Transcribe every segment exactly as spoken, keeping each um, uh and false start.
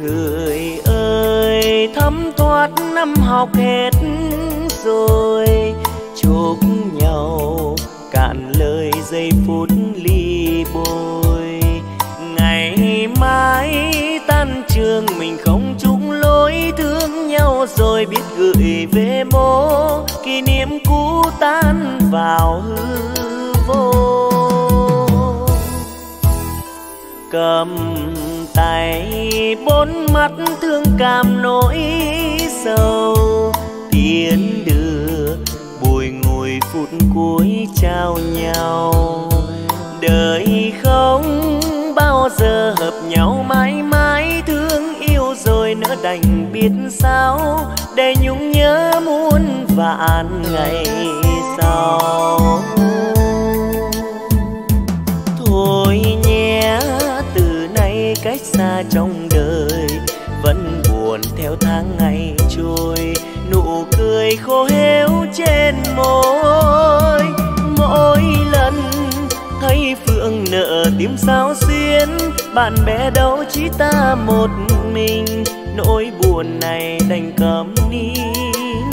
Người ơi thấm thoát năm học hết rồi, chúc nhau cạn lời giây phút ly bôi. Ngày mai tan trường mình không chung lối, thương nhau rồi biết gửi về mô, kỷ niệm cũ tan vào hư vô. Cầm tay bốn mắt thương cảm nỗi sầu, tiến đưa bùi ngùi phút cuối trao nhau. Đời không bao giờ hợp nhau mãi mãi, thương yêu rồi nỡ đành biết sao, để nhung nhớ muôn vạn ngày sau. Thôi nhé, từ nay cách xa trong đời, vẫn buồn theo tháng ngày trôi, nụ cười khô héo trên môi. Mỗi lần thấy Phượng nợ tim sao xuyến, bạn bè đâu chỉ ta một mình, nỗi buồn này đành câm nín.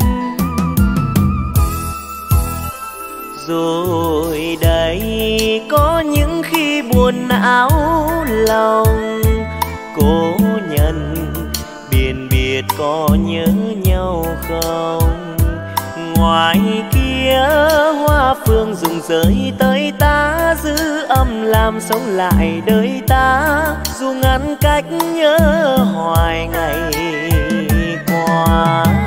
Rồi đây có những khi buồn não lòng, cố nhận biền biệt có nhớ nhau không. Ngoài kia hoa phương rụng rơi tới ta, giữ âm làm sống lại đời ta, dù ngăn cách nhớ hoài ngày qua.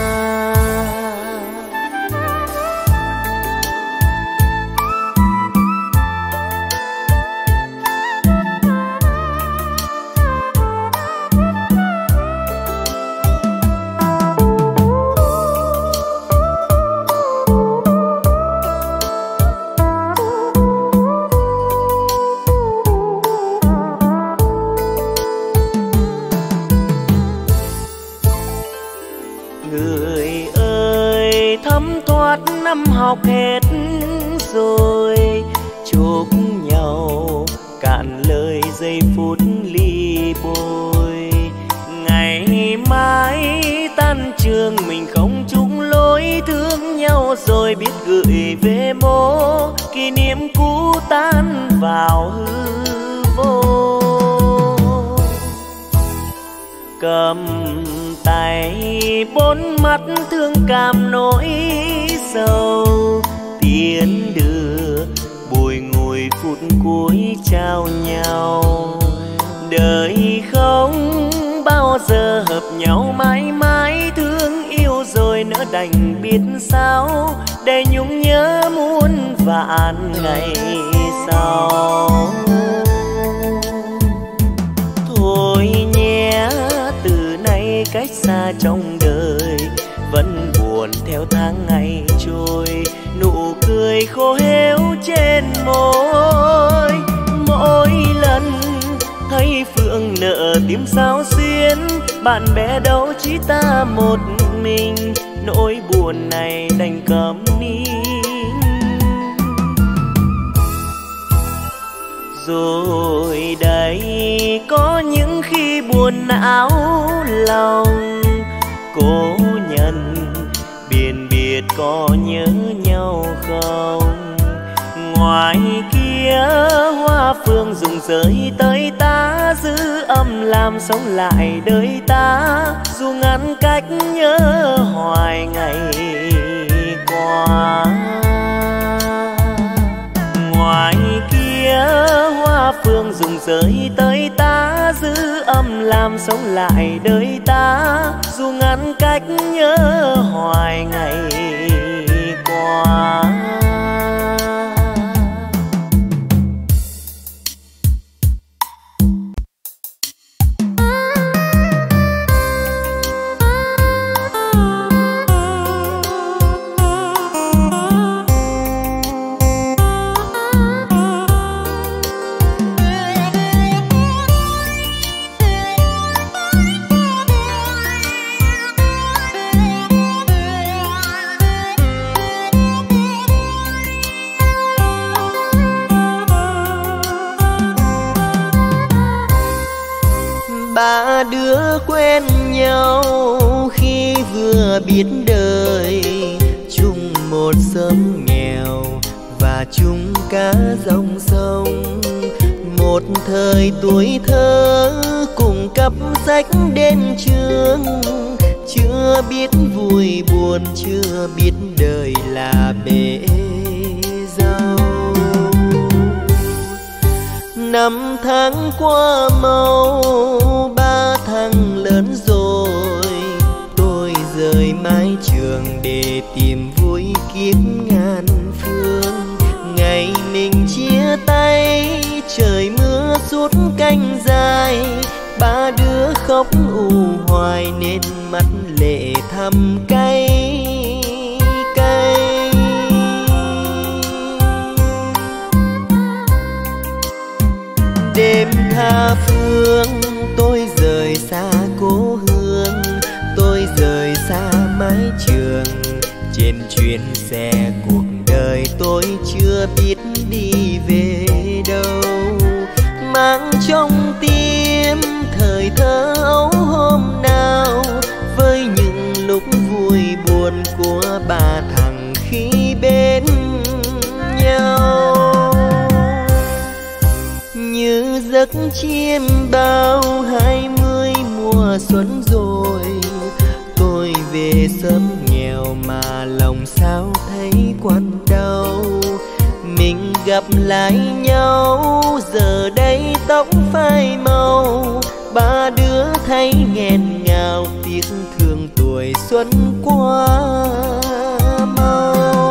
Năm học hết rồi, chúc nhau cạn lời giây phút ly bôi. Ngày mai tan trường mình không chung lối, thương nhau rồi biết gửi về mô, kỷ niệm cũ tan vào hư vô. Cầm tay bốn mắt thương cảm nỗi sầu, tiến đưa bùi ngùi phút cuối trao nhau. Đời không bao giờ hợp nhau mãi mãi, thương yêu rồi nỡ đành biết sao, để nhung nhớ muôn vạn ngày sau. Thôi nhé, từ nay cách xa trong đời, vẫn buồn theo tháng ngày trôi, nụ cười khô héo trên môi. Mỗi lần thấy Phượng nợ tim sao xuyến, bạn bè đâu chỉ ta một mình, nỗi buồn này đành câm nín. Rồi đây có những khi buồn não lòng, cố nhận biền biệt có nhớ nhau không. Ngoài kia hoa phương rụng rơi tới ta, giữ âm làm sống lại đời ta, dù ngăn cách nhớ hoài ngày qua. Ngoài kia hoa phương rụng rơi tới ta, giữ âm làm sống lại đời ta, dù ngăn cách nhớ hoài ngày qua. ba đứa quen nhau khi vừa biết đời, chung một xóm nghèo và chung cả dòng sông. Một thời tuổi thơ cùng cặp sách đến trường, chưa biết vui buồn, chưa biết đời là bể dâu. Năm tháng qua mau, ba thằng lớn rồi, tôi rời mái trường để tìm vui kiếp ngàn phương. Ngày mình chia tay, trời mưa suốt canh dài, ba đứa khóc u hoài nên mắt lệ thầm cay cay. Đêm tha phương, tôi rời xa cố hương, tôi rời xa mái trường. Trên chuyến xe cuộc đời tôi chưa biết đi về đâu, mang trong tim thời thơ ấu hôm nào, với những lúc vui buồn của ba thằng khi bên nhau. Như giấc chim bao hai mươi mùa xuân rồi, tôi về sớm nghèo mà lòng sao thấy quặn đau. Mình gặp lại nhau giờ đây tóc phai màu, ba đứa thấy nghẹn ngào tiếc thương tuổi xuân qua mau.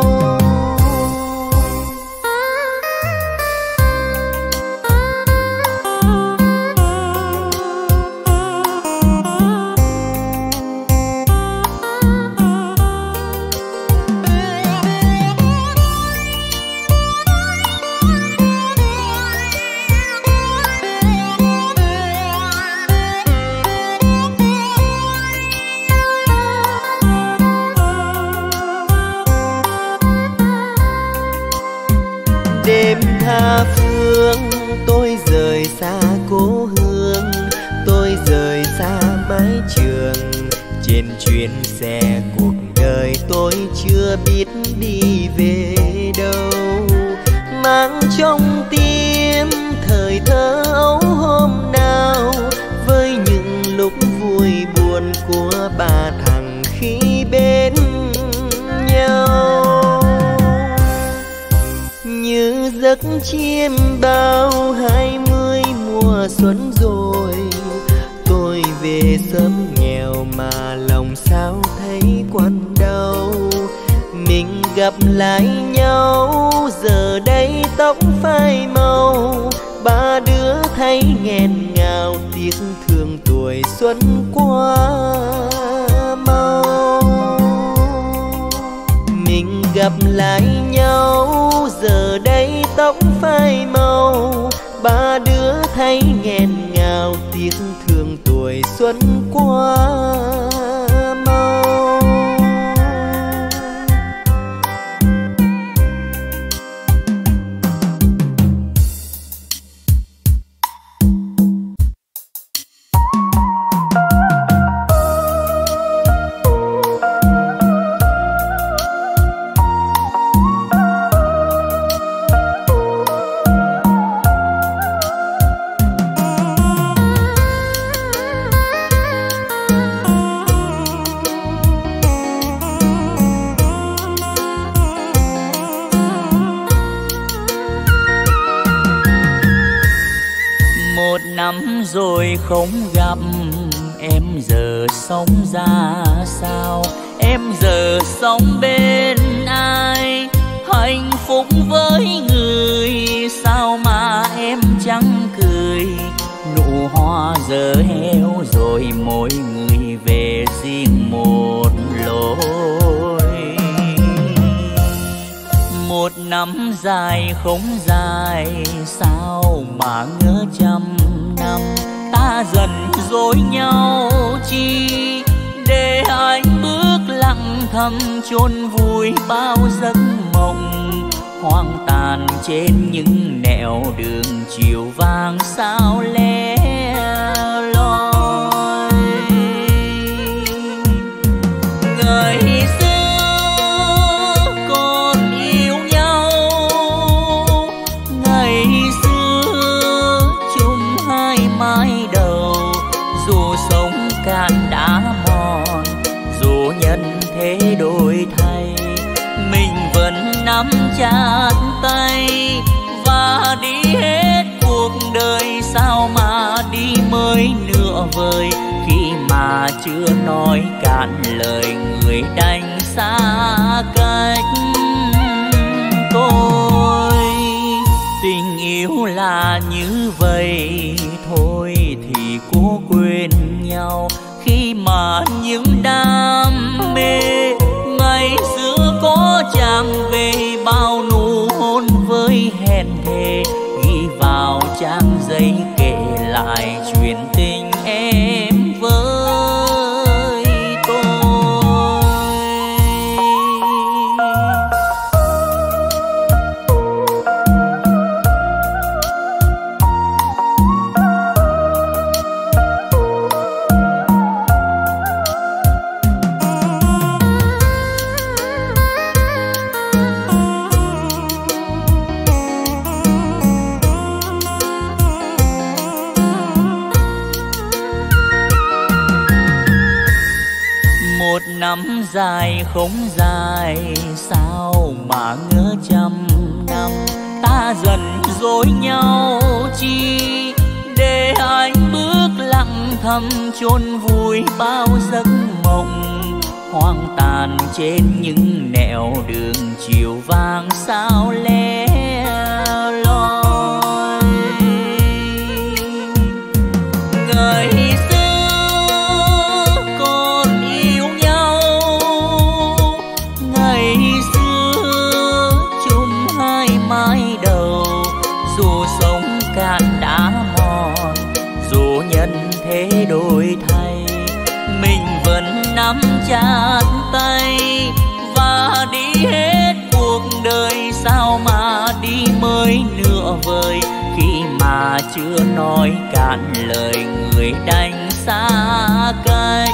Đêm tha phương, tôi rời xa cố hương, tôi rời xa mái trường. Trên chuyến xe cuộc đời tôi chưa biết đi về đâu, mang trong tim thời thơ ấu hôm nào, với những lúc vui buồn của ba thằng khi bên nhau. Như giấc chim bao hai mươi mùa xuân rồi, tôi về sớm nghèo mà lòng sao thấy quặn đau. Mình gặp lại nhau giờ đây tóc phai màu, ba đứa thấy nghẹn ngào tiếc thương tuổi xuân qua mau. Mình gặp lại nhau giờ đây tóc phai màu, ba đứa thấy nghẹn ngào tiếc thương tuổi xuân qua mau. Năm rồi không gặp em, giờ sống ra sao? Em giờ sống bên ai? Hạnh phúc với người sao mà em chẳng cười? Nụ hoa giờ héo rồi, mỗi người về riêng một lối. Một năm dài không dài, sao mà ngỡ trăm năm ta dần dối nhau chi, để anh bước lặng thầm chôn vùi bao giấc mộng hoang tàn trên những nẻo đường chiều vàng sao lẻ loi. cạn đã mòn, dù nhân thế đổi thay mình vẫn nắm chặt tay và đi hết cuộc đời. Sao mà đi mới nửa vời, khi mà chưa nói cạn lời người đánh xa cách tôi. Tình yêu là như vậy thôi thì cố quên nhau, khi mà những đam mê ngày xưa có chàng về bao nụ hôn với hẹn thề, ghi vào trang giấy kể lại chuyện tình em với tôi. Năm dài không dài, sao mà ngỡ trăm năm ta dần dối nhau chi, để anh bước lặng thầm chôn vùi bao giấc mộng hoang tàn trên những nẻo đường chiều vàng sao lẻ loi. Ngày cạn đã mòn, dù nhân thế đổi thay mình vẫn nắm chặt tay và đi hết cuộc đời. Sao mà đi mới nửa vời, khi mà chưa nói cạn lời người đánh xa cách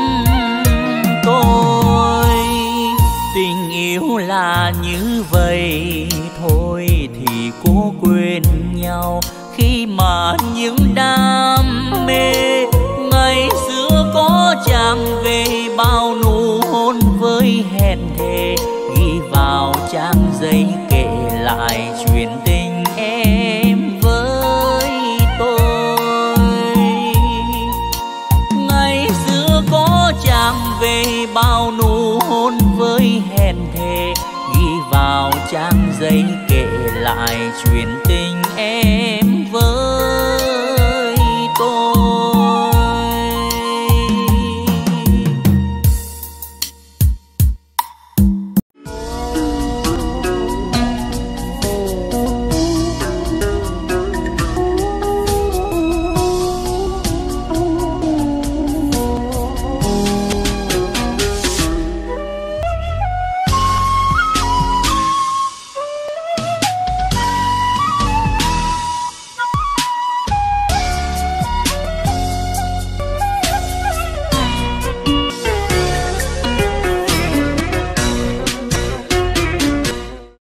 tôi. Tình yêu là như vậy thôi thì cố quên nhau, khi mà những đam mê ngày xưa có chàng về bao nụ hôn với hẹn thề, ghi vào trang giấy kể lại chuyện tình em với tôi. Ngày xưa có chàng về bao nụ hôn với hẹn thề, ghi vào trang giấy kể lại chuyện tình